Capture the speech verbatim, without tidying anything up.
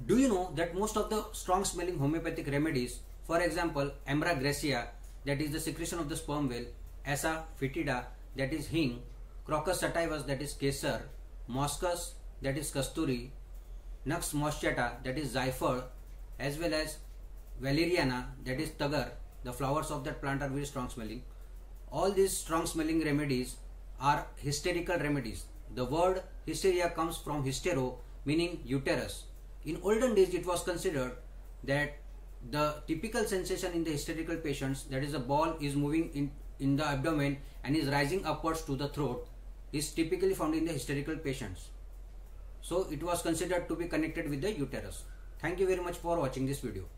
Do you know that most of the strong smelling homeopathic remedies, for example, Ambra gracia, that is the secretion of the sperm whale, Assa fetida, that is hing, Crocus sativus, that is kesar, Moschus, that is kasturi, Nux moschata, that is xyphal, as well as Valeriana, that is tagar. The flowers of that plant are very strong smelling. All these strong smelling remedies are hysterical remedies. The word hysteria comes from hystero, meaning uterus. In olden days, it was considered that the typical sensation in the hysterical patients, that is a ball is moving in, in the abdomen and is rising upwards to the throat, is typically found in the hysterical patients. So it was considered to be connected with the uterus. Thank you very much for watching this video.